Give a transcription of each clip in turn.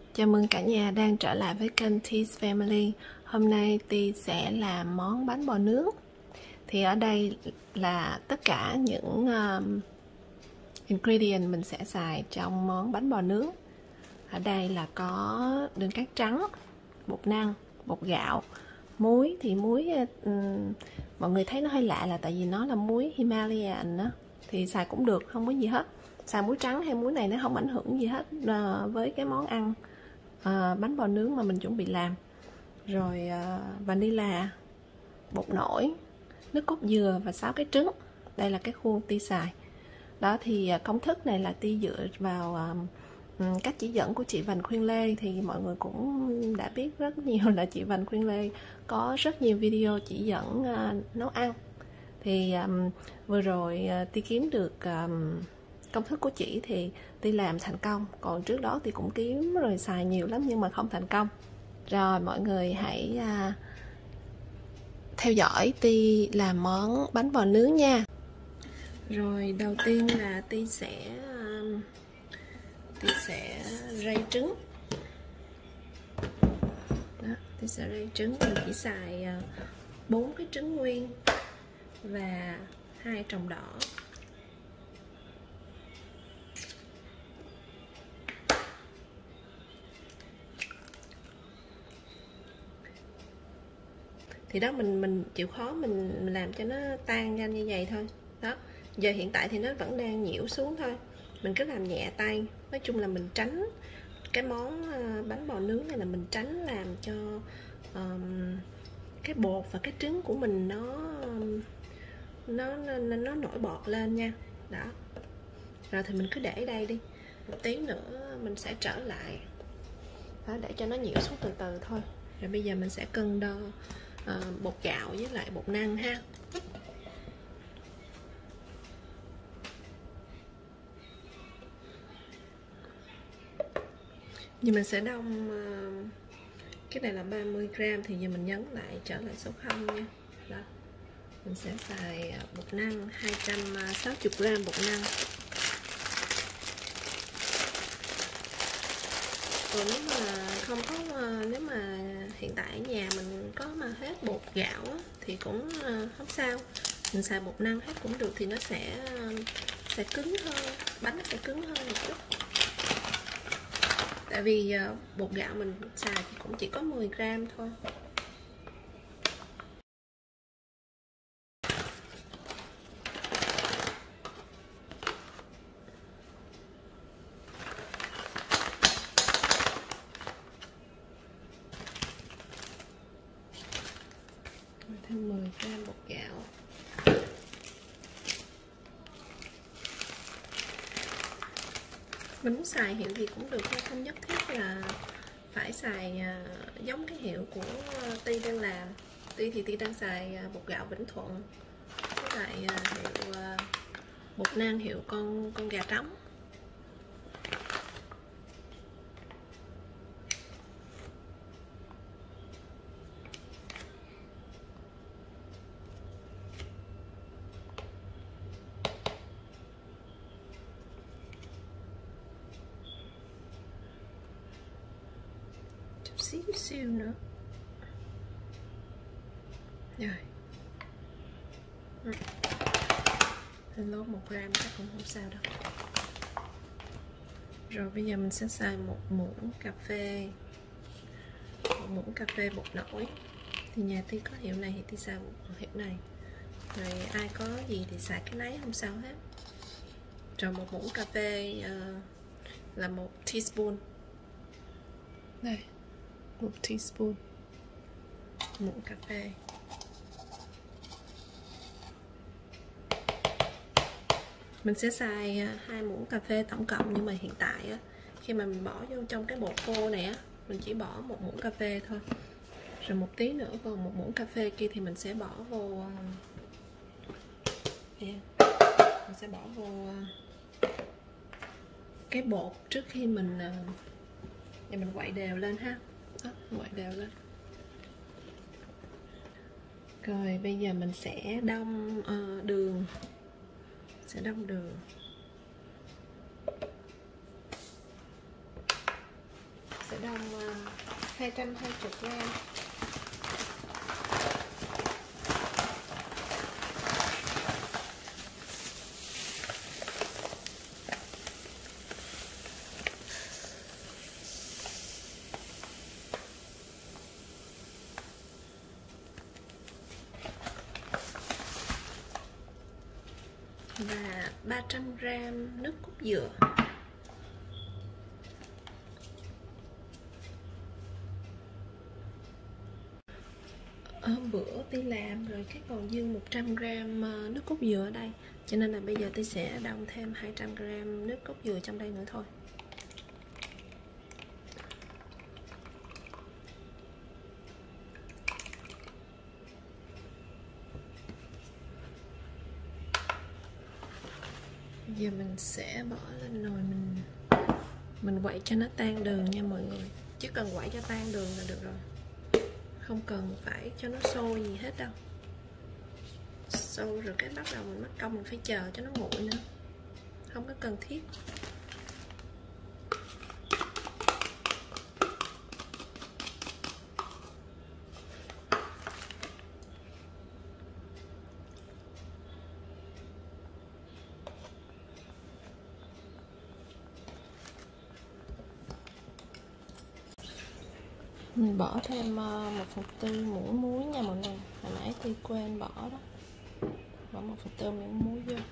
Chào mừng cả nhà đang trở lại với kênh Tea's Family. Hôm nay Ti sẽ làm món bánh bò nướng. Thì ở đây là tất cả những ingredient mình sẽ xài trong món bánh bò nướng. Ở đây là có đường cát trắng, bột năng, bột gạo, muối. Thì muối mọi người thấy nó hơi lạ là tại vì nó là muối Himalayan đó. Thì xài cũng được, không có gì hết. Xài muối trắng hay muối này nó không ảnh hưởng gì hết với cái món ăn bánh bò nướng mà mình chuẩn bị làm. Rồi vanilla, bột nổi, nước cốt dừa và 6 cái trứng. Đây là cái khuôn Ti xài. Đó thì công thức này là Ti dựa vào cách chỉ dẫn của chị Vành Khuyên Lê. Thì mọi người cũng đã biết rất nhiều là chị Vành Khuyên Lê có rất nhiều video chỉ dẫn nấu ăn. Thì vừa rồi Ti kiếm được công thức của chị thì Ti làm thành công. Còn trước đó Ti cũng kiếm rồi xài nhiều lắm nhưng mà không thành công. Rồi mọi người hãy theo dõi Ti làm món bánh bò nướng nha. Rồi đầu tiên là Ti sẽ rây trứng. Đó, Ti sẽ rây trứng. Mình chỉ xài 4 cái trứng nguyên và 2 tròng đỏ. Thì đó, mình chịu khó mình làm cho nó tan nhanh như vậy thôi. Đó, giờ hiện tại thì nó vẫn đang nhiễu xuống thôi, mình cứ làm nhẹ tay. Nói chung là mình tránh cái món bánh bò nướng này, là mình tránh làm cho cái bột và cái trứng của mình nó nổi bọt lên nha. Đó, rồi thì mình cứ để đây đi, một tí nữa mình sẽ trở lại. Đó, để cho nó nhiễu xuống từ từ thôi. Rồi bây giờ mình sẽ cân đo bột gạo với lại bột năng ha. Nhưng mình sẽ đông cái này là 30g, thì giờ mình nhấn lại trở lại số 0 nha. Đó, mình sẽ xài bột năng 260g bột năng. Còn nếu mà không có, nếu mà hiện tại ở nhà mình có mà hết bột gạo á, thì cũng không sao, mình xài bột năng hết cũng được, thì nó sẽ cứng hơn, bánh nó sẽ cứng hơn một chút. Tại vì bột gạo mình xài thì cũng chỉ có 10g thôi. Thêm 10g bột gạo. Mình muốn xài hiệu gì cũng được, không nhất thiết là phải xài giống cái hiệu của Ti đang làm. Ti đang xài bột gạo Vĩnh Thuận, với lại hiệu bột năng hiệu con gà trống. Xíu nữa. Rồi lốt 1g chắc cũng không sao đâu. Rồi bây giờ mình sẽ xài một muỗng cà phê bột nổi. Thì nhà Ti có hiệu này thì Ti xài hiệu này, rồi ai có gì thì xài cái nấy, không sao hết. Rồi một muỗng cà phê là 1 teaspoon. Đây, 1 teaspoon muỗng cà phê. Mình sẽ xài 2 muỗng cà phê tổng cộng, nhưng mà hiện tại á, khi mà mình bỏ vô trong cái bột khô này á, mình chỉ bỏ 1 muỗng cà phê thôi. Rồi một tí nữa còn 1 muỗng cà phê kia thì mình sẽ bỏ vô mình sẽ bỏ vô cái bột trước khi mình quậy đều lên ha. Đó, quậy đều lên. Rồi bây giờ mình sẽ đông đường. Sẽ đồng 220 gram. Và 300 gram nước cốt dừa. Hôm bữa Ti làm rồi cái còn dư 100 gram nước cốt dừa ở đây, cho nên là bây giờ Ti sẽ đong thêm 200 gram nước cốt dừa trong đây nữa thôi. Giờ mình sẽ bỏ lên nồi, mình quậy cho nó tan đường nha mọi người. Chỉ cần quậy cho tan đường là được rồi, không cần phải cho nó sôi gì hết đâu. Sôi rồi cái bắt đầu mình mất công mình phải chờ cho nó nguội nữa, không có cần thiết. Mình bỏ thêm 1/4 muỗng muối nha mọi người. Hồi nãy Ti quên bỏ đó. Bỏ 1/4 muỗng muối vô.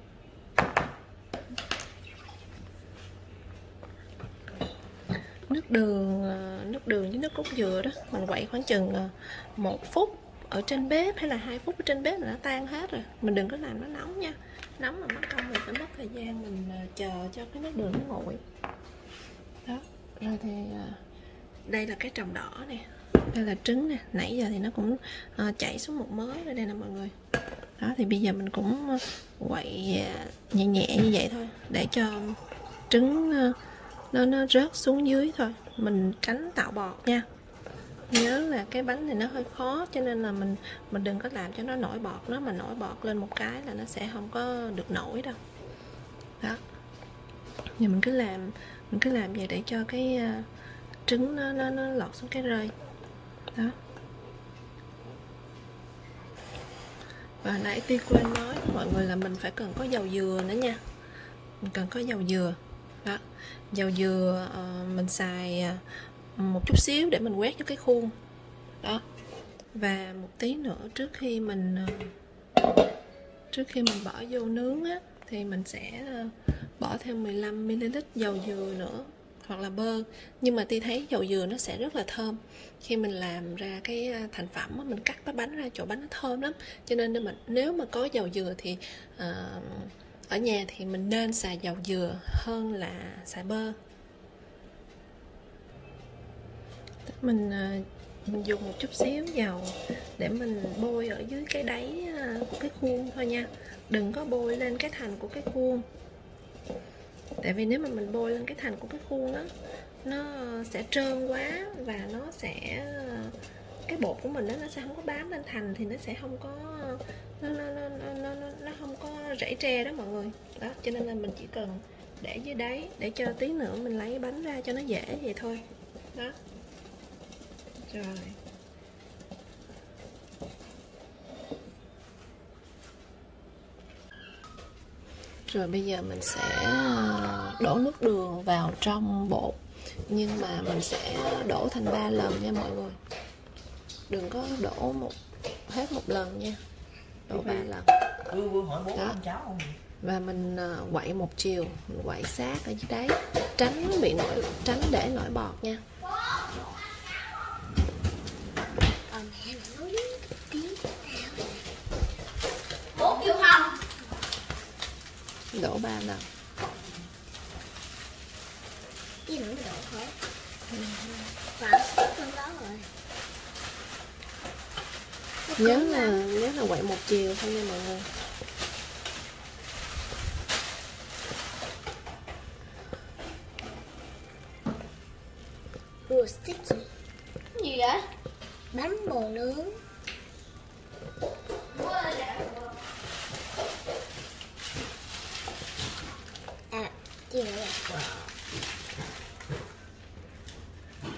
Nước đường với nước cốt dừa đó mình quậy khoảng chừng 1 phút ở trên bếp hay là 2 phút ở trên bếp là nó tan hết rồi. Mình đừng có làm nó nóng nha. Nóng mà mất công mình phải mất thời gian mình chờ cho cái nước đường nó nguội. Đó. Rồi thì đây là cái trồng đỏ nè, đây là trứng nè, nãy giờ thì nó cũng chảy xuống một mớ rồi đây nè mọi người. Đó thì bây giờ mình cũng quậy nhẹ nhẹ như vậy thôi để cho trứng nó rớt xuống dưới thôi, mình tránh tạo bọt nha. Nhớ là cái bánh này nó hơi khó cho nên là mình đừng có làm cho nó nổi bọt, nó mà nổi bọt lên một cái là nó sẽ không có được nổi đâu. Đó. Giờ mình cứ làm vậy để cho cái trứng nó lọt xuống cái rơi. Đó. Và nãy Ti quên nói mọi người là mình phải cần có dầu dừa nữa nha. Mình cần có dầu dừa. Đó. Dầu dừa mình xài một chút xíu để mình quét cho cái khuôn. Đó. Và một tí nữa trước khi mình bỏ vô nướng á, thì mình sẽ bỏ thêm 15 ml dầu dừa nữa hoặc là bơ. Nhưng mà Ti thấy dầu dừa nó sẽ rất là thơm khi mình làm ra cái thành phẩm á, mình cắt cái bánh ra chỗ bánh nó thơm lắm. Cho nên nếu mà có dầu dừa thì ở nhà thì mình nên xài dầu dừa hơn là xài bơ. Mình dùng một chút xíu dầu để mình bôi ở dưới cái đáy của cái khuôn thôi nha, đừng có bôi lên cái thành của cái khuôn. Tại vì nếu mà mình bôi lên cái thành của cái khuôn á, nó sẽ trơn quá và nó sẽ cái bột của mình đó, nó sẽ không có bám lên thành thì nó sẽ không có nó không có rải tre đó mọi người. Đó, cho nên là mình chỉ cần để dưới đáy để cho tí nữa mình lấy bánh ra cho nó dễ vậy thôi. Đó. Rồi. Rồi bây giờ mình sẽ đổ nước đường vào trong bột, nhưng mà mình sẽ đổ thành 3 lần nha mọi người. Đừng có đổ hết một lần nha. Đổ 3 lần. Đó. Và mình quậy một chiều, mình quậy sát ở dưới đáy, tránh để nổi bọt nha. Đổ 3 lần. Cái nữa đổ thôi. Và con đó rồi. Nhớ là quậy một chiều thôi nha mọi người. Ủa sticky. Gì vậy? Bánh bò nướng. À, gì nữa vậy?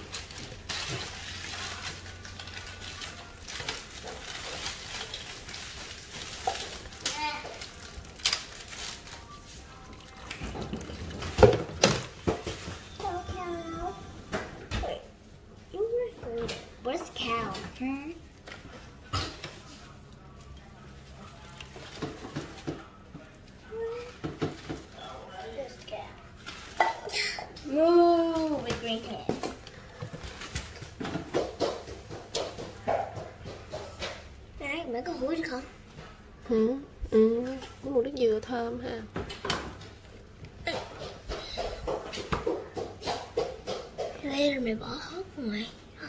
Một nước dừa thơm ha. Đây rồi mày bỏ hết ngoài.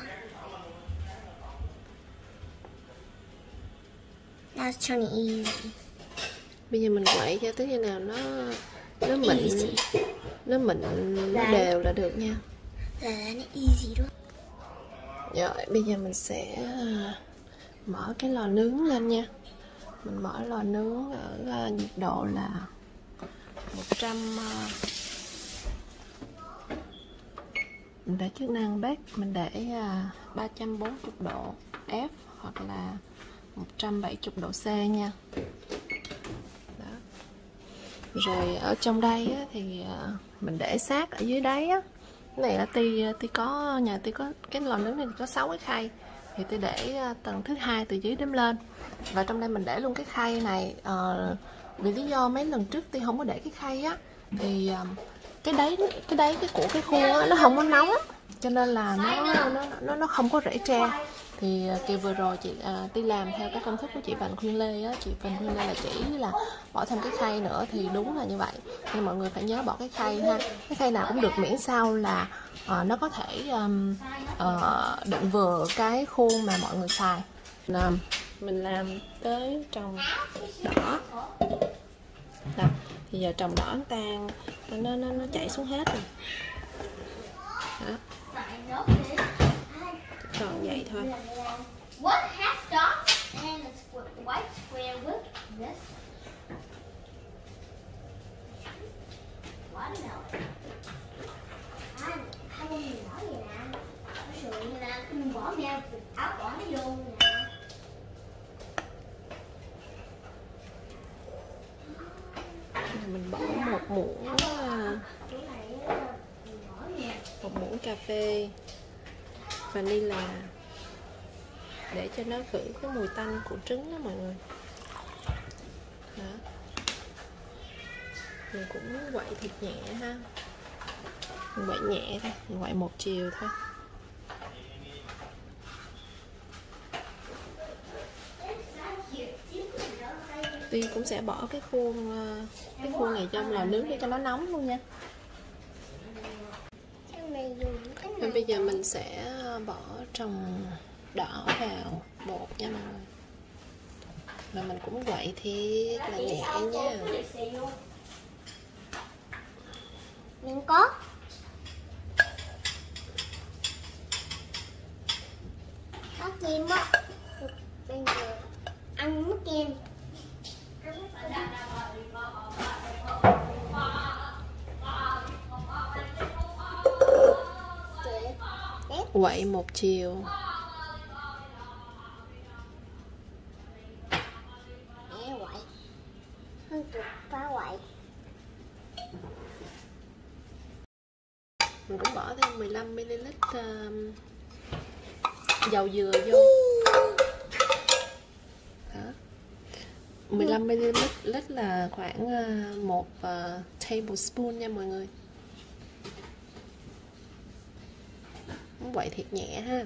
That's turning easy. Bây giờ mình quậy cho tới khi nào nó mịn, nó đều là được nha. Là nó easy đó. Rồi bây giờ mình sẽ mở cái lò nướng lên nha. Mình mở lò nướng ở nhiệt độ là 100. Mình để chức năng bếp, mình để 340 độ F hoặc là 170 độ C nha. Đó. Rồi ở trong đây á, thì mình để sát ở dưới đáy á. Cái này là Ti có, nhà Ti có cái lò nướng này có 6 cái khay, thì Ti để tầng thứ 2 từ dưới đếm lên. Và trong đây mình để luôn cái khay này, vì lý do mấy lần trước Ti không có để cái khay á, thì cái khuôn á, nó không có nóng, cho nên là nó không có rễ tre. Thì kỳ vừa rồi Ti làm theo cái công thức của chị Vành Khuyên Lê á, chị Vành Khuyên Lê là chỉ là bỏ thêm cái khay nữa, thì đúng là như vậy. Nhưng mọi người phải nhớ bỏ cái khay ha, cái khay nào cũng được, miễn sao là nó có thể đựng vừa cái khuôn mà mọi người xài. Mình làm tới trồng đỏ. Đó. Thì giờ trồng đỏ tan nó chảy xuống hết rồi. Đó. Còn vậy thôi. What half dots and a white square with this? Watermelon. Không có gì nói vậy nè. Nó sườn như nè, mình bỏ mèo áo bỏ nó vô nè. Mình bỏ một muỗng cà phê vanilla để cho nó khử cái mùi tanh của trứng đó mọi người. Đó. Mình cũng quậy thịt nhẹ ha, mình quậy nhẹ thôi, mình quậy một chiều thôi. Tuy cũng sẽ bỏ cái khuôn này trong lò nướng để cho nó nóng luôn nha. Và bây giờ mình sẽ bỏ trồng đỏ vào bột nha mọi người. Và mình cũng quậy thiệt là nhẹ nha. Đừng có. Có kim á. Bây giờ ăn nước kem. Quậy một chiều. Quậy. Không được phá quậy. Mình cũng bỏ thêm 15ml dầu dừa vô. Đó. 15ml là khoảng 1 tablespoon nha mọi người. Quậy thiệt nhẹ ha.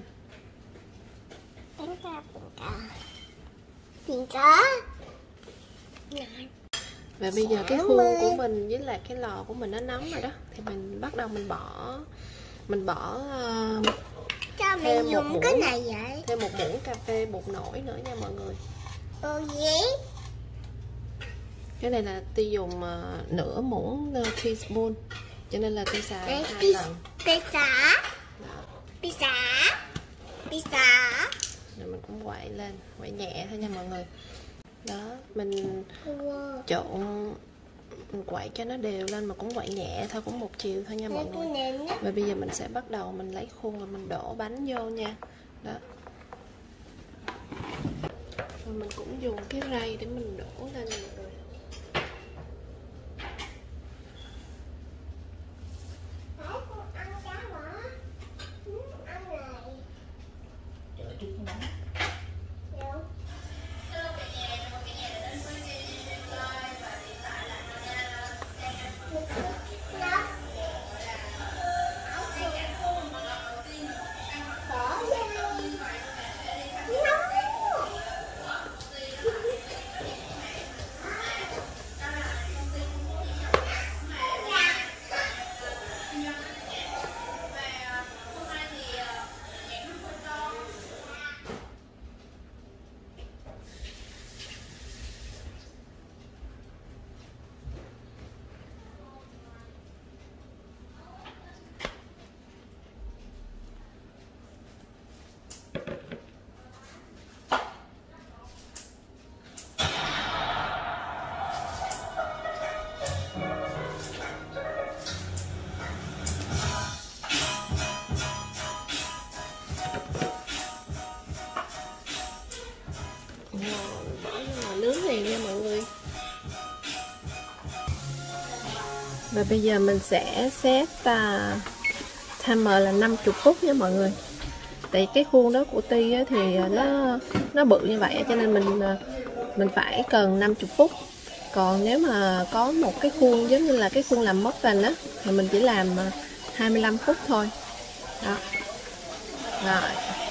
Và bây giờ cái khuôn của mình với lại cái lò của mình nó nóng rồi đó, thì mình bắt đầu mình bỏ thêm một muỗng, cái này vậy? Thêm một muỗng cà phê bột nổi nữa nha mọi người. Gì? Cái này là Ti dùng nửa muỗng teaspoon, cho nên là Ti xài 2 lần. Pizza. Rồi mình cũng quậy lên, quậy nhẹ thôi nha mọi người. Đó, mình trộn, mình quậy cho nó đều lên mà cũng quậy nhẹ thôi, cũng một chiều thôi nha mọi người. Và bây giờ mình sẽ bắt đầu mình lấy khuôn và mình đổ bánh vô nha. Đó. Và mình cũng dùng cái rây để mình đổ lên mọi người. Và bây giờ mình sẽ set timer là 50 phút nha mọi người. Tại cái khuôn đó của Ti á, thì nó bự như vậy cho nên mình phải cần 50 phút. Còn nếu mà có một cái khuôn giống như là cái khuôn làm muffin á thì mình chỉ làm 25 phút thôi. Đó. Rồi.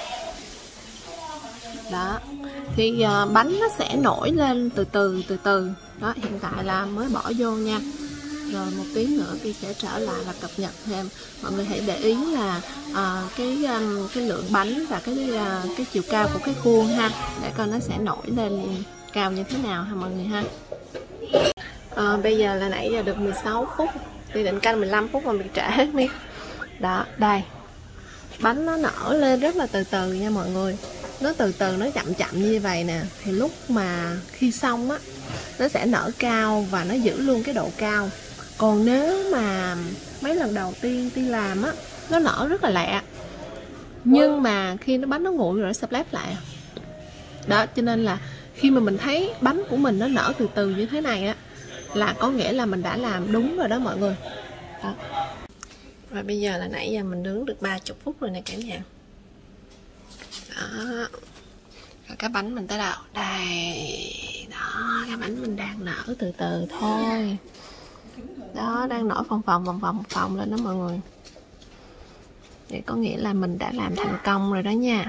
Đó. Thì bánh nó sẽ nổi lên từ từ. Đó, hiện tại là mới bỏ vô nha. Rồi một tí nữa Ti sẽ trở lại và cập nhật thêm. Mọi người hãy để ý là cái lượng bánh và cái chiều cao của cái khuôn ha, để coi nó sẽ nổi lên cao như thế nào ha mọi người ha. Bây giờ là nãy giờ được 16 phút, Ti định canh 15 phút mà bị trễ miếng. Đó, đây. Bánh nó nở lên rất là từ nha mọi người. Nó từ nó chậm như vậy nè. Thì lúc mà khi xong á, nó sẽ nở cao và nó giữ luôn cái độ cao. Còn nếu mà mấy lần đầu tiên Ti làm á, nó nở rất là lẹ. Nhưng mà khi bánh nó nguội rồi nó sập lép lại. Đó, cho nên là khi mà mình thấy bánh của mình nó nở từ như thế này á, là có nghĩa là mình đã làm đúng rồi đó mọi người. Đó. Và bây giờ là nãy giờ mình nướng được 30 phút rồi nè cả nhà. Đó. Rồi cái bánh mình tới đâu? Đây. Đó, cái bánh mình đang nở từ thôi. Đó, đang nổi phồng lên đó mọi người. Vậy có nghĩa là mình đã làm thành công rồi đó nha.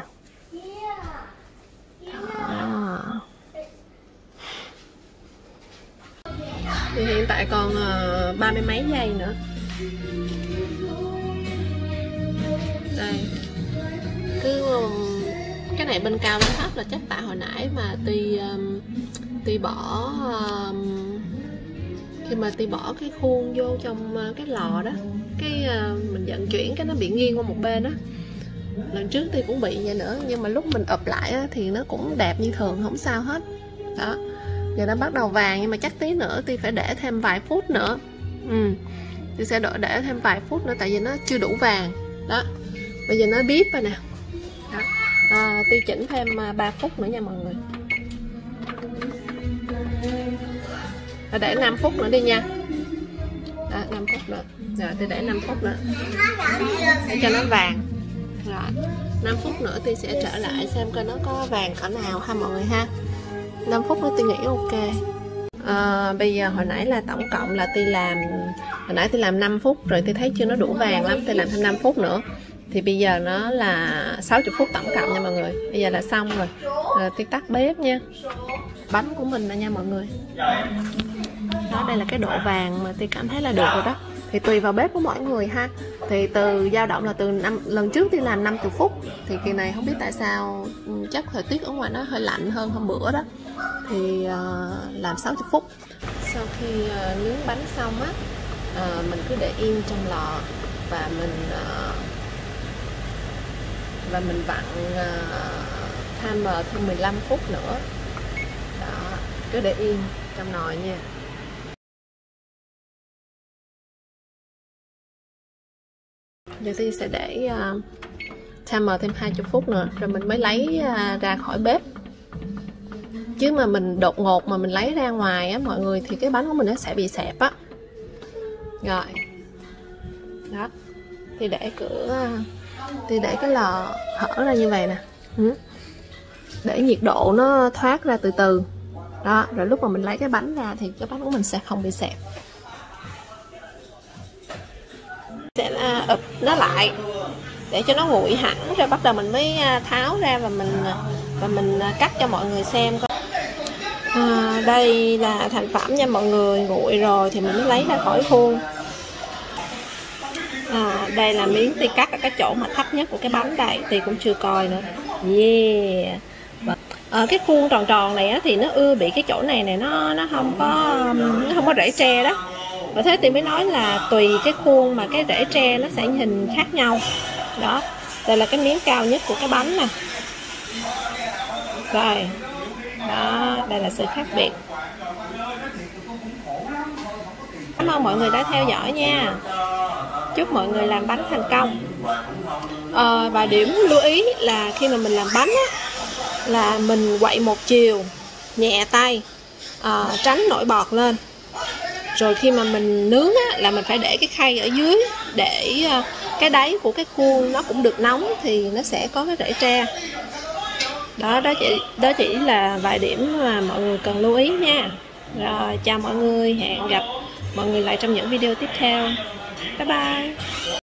Đó. Thì hiện tại còn 30 mấy giây nữa. Đây. Cái này bên cao bên thấp là chắc tại hồi nãy mà Ti bỏ khi mà Ti bỏ cái khuôn vô trong cái lò đó, mình vận chuyển cái nó bị nghiêng qua một bên đó. Lần trước Ti cũng bị vậy nữa, nhưng mà lúc mình ụp lại á, thì nó cũng đẹp như thường, không sao hết. Đó, giờ nó bắt đầu vàng, nhưng mà chắc tí nữa Ti phải để thêm vài phút nữa. Ti sẽ để thêm vài phút nữa, tại vì nó chưa đủ vàng. Đó, bây giờ nó bíp rồi nè. Đó. Ti chỉnh thêm 3 phút nữa nha mọi người. Để 5 phút nữa đi nha. Đó, 5 phút nữa. Rồi Ti để 5 phút nữa để cho nó vàng. Rồi 5 phút nữa Ti sẽ trở lại xem coi nó có vàng cỡ nào ha mọi người ha. 5 phút nữa Ti nghĩ ok. Bây giờ hồi nãy là tổng cộng là hồi nãy Ti làm 5 phút rồi Ti thấy chưa nó đủ vàng lắm, Ti làm thêm 5 phút nữa. Thì bây giờ nó là 60 phút tổng cộng nha mọi người. Bây giờ là xong rồi. Ti tắt bếp nha. Bánh của mình nè nha mọi người. Đó, đây là cái độ vàng mà Ti cảm thấy là được rồi đó. Thì tùy vào bếp của mỗi người ha. Thì dao động là lần trước Ti làm 50 phút. Thì kỳ này không biết tại sao, chắc thời tiết ở ngoài nó hơi lạnh hơn hôm bữa đó. Thì làm 60 phút. Sau khi nướng bánh xong á, mình cứ để yên trong lò và mình vặn timer thêm 15 phút nữa. Đó, cứ để yên trong nồi nha. Giờ Ti sẽ để timer thêm 20 phút nữa rồi mình mới lấy ra khỏi bếp. Chứ mà mình đột ngột mà mình lấy ra ngoài á mọi người, thì cái bánh của mình nó sẽ bị xẹp á. Rồi. Đó. Thì để cái lò hở ra như vậy nè. Để nhiệt độ nó thoát ra từ. Đó, rồi lúc mà mình lấy cái bánh ra thì cái bánh của mình sẽ không bị xẹp. Sẽ ụp nó lại để cho nó nguội hẳn rồi bắt đầu mình mới tháo ra và mình cắt cho mọi người xem. Đây là thành phẩm nha mọi người, nguội rồi thì mình mới lấy ra khỏi khuôn. Đây là miếng Ti cắt ở cái chỗ mà thấp nhất của cái bánh đây, Ti cũng chưa coi nữa. Yeah. Cái khuôn tròn này á, thì nó ưa bị cái chỗ này nó không có rễ tre đó. Và thế Ti mới nói là tùy cái khuôn mà cái rễ tre nó sẽ hình khác nhau. Đó, đây là cái miếng cao nhất của cái bánh nè. Rồi. Đó, đây là sự khác biệt. Cảm ơn mọi người đã theo dõi nha. Chúc mọi người làm bánh thành công. Và điểm lưu ý là khi mà mình làm bánh á, là mình quậy một chiều, nhẹ tay, tránh nổi bọt lên. Rồi khi mà mình nướng á, là mình phải để cái khay ở dưới để cái đáy của cái khuôn nó cũng được nóng thì nó sẽ có cái rễ tre. Đó chỉ là vài điểm mà mọi người cần lưu ý nha. Rồi chào mọi người, hẹn gặp mọi người lại trong những video tiếp theo. Bye bye.